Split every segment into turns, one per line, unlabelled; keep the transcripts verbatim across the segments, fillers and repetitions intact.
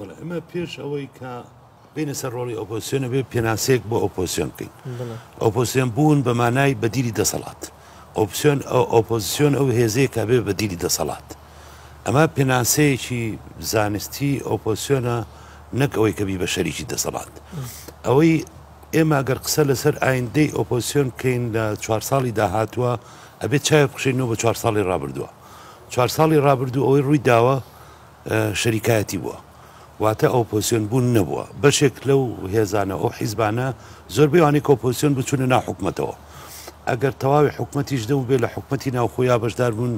ئەمە پێش ئەوەی کە بینە سەر ڕۆڵی ئۆپۆزیسیۆنە بێ پێناسەیەک بۆ ئۆپۆزیسیۆن بکەین. ئۆپۆزیسیۆن بوون بە مانای بەدیری دەسەڵات. ئۆپسیۆن ئۆپۆزیسیۆن ئەو هێزەیە کە بێ بەدیری دەسەڵات. ئەمە پێناسەیەکی زانستی ئۆپۆزیسیۆنە نەک ئەوەی کە بی بە شەریکی دەسەڵات. ئەوەی ئێمە ئەگەر قسە لەسەر ئایندەی ئۆپۆزیسیۆن بکەین لە چوار ساڵی داهاتووە ئەبێت چاوێ بخشێنەوە بە چوار ساڵی ڕابردووە. چوار ساڵی ڕابردوو ئەوەی ڕووی داوە شەریکایەتی بووە. واتە ئۆپۆزیسیۆن بوون نەبووە. بەشێک لەو هێزانە ئەو حیزبانە زۆربەی وانەی کە ئۆپۆزیسیۆن بچوونە ناو حکومەتەوە. ئەگەر تەواوی حکومەتیش دەبوو بێ لە حکومەتی ناوخۆیان بەشدار بوون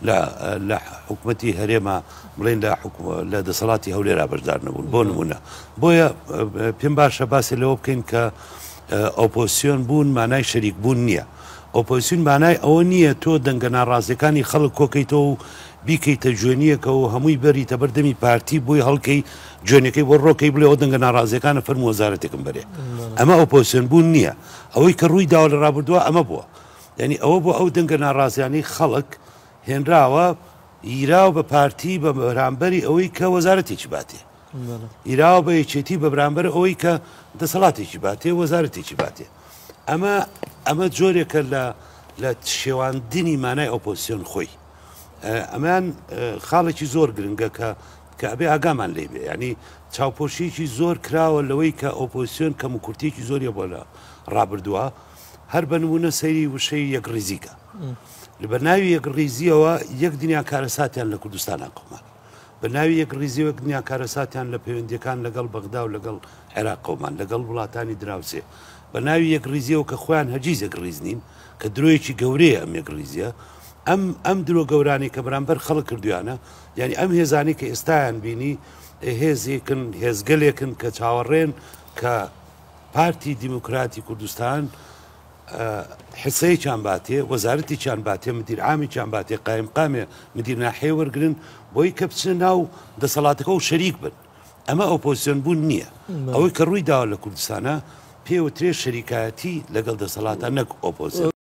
لە حکومەتی هەرێمە بڵێن لە دەسەڵاتی هەولێرا بەشدار نەبوون بۆ نمونە. بۆیە پێم باشە باسی لەوە بکەین کە ئۆپۆزیسیۆن بوون مانای شەریک بوون نییە. ئۆپۆزیسیۆن مانای ئەوە نییە تۆ دەنگە ناڕازیەکانی خەڵک کۆکەیتەوە و بیکەیتە جوێنیەکە و هەمووی بەریتە بەردەمی پارتی بۆی هەڵکەی جوێنەکەی بۆ ڕۆکەی بڵێ ئەو دەنگە ناڕازیەکانە فەرموو وەزارەتێکم بەرێ. ئەمە ئۆپۆزیسیۆن بوون نییە. ئەوەی کە ڕووی داوە لە ڕابردووە ئەمە بووە. یعنی ئەوە بۆ ئەو دەنگە ناڕازیانەی خەڵک هێنراوە ئیراو بە پارتی بە بەرامبەری ئەوەی کە وەزارەتێکی باتێ. ئیراوە بە یەکێتی بە بەرامبەر ئەوەی کە دەسەڵاتێکی باتێ وەزارەتێکی باتێ. ئەمە ئەمە جۆرێکە لە لە شێواندنی مانای ئۆپۆزیسیۆن خۆی. ئەمان خاڵێکی زۆر گرنگە کە کە ئەبێ ئاگامان لێ بێ. ینی چاوپۆشیکی زۆر کراوە لەوەی کە ئۆپۆزیسیۆن کەم و کورتێکی زۆریە بۆ لە ڕابردووە. هەر بە نمونە سەیری وشەی یەک ڕیزیکە. لە بە ناوی یەک ڕیزیەوە یەک دنیا کارەساتیان لە کوردستانە قومان. بە ناوی یەک ڕیزیەوە دنیا کارەساتیان لە پەیوەندیەکان لەگەڵ بەغدا و لەگەڵ عێراق قومان لەگەڵ وڵاتانی دراوسێ. بە ناوی یەک ڕیزیەوە کە خۆیان هەرگیز یەک ڕیز نین کە درۆیەکی گەورەیە ئەم یەک ڕیزیە. ئەم ئەم درۆ گەورانی کە بەرامبەر خەڵک کردویانە یعنی ئەم هێزانی کە ئێستایان بینی هێزێکن هێزگەلێکن کە چاوەڕێن کە پارتی دیموکراتی کوردستان حسەیەکیان باتێ وەزارەتێکیان باتێ مدیر عامیان باتێ قایم قامێ مدیر ناحیە وەرگرن بۆی کە بچنە ناو دەسەڵاتەکە و شەریک بن. ئەمە ئۆپۆزیسیۆن بوون نییە. ئەوەی کە ڕووی داوە لە کوردستانە پێوترێ شەریکایەتی لەگەڵ دەسەڵاتە نەک ئۆپۆزیسیۆن.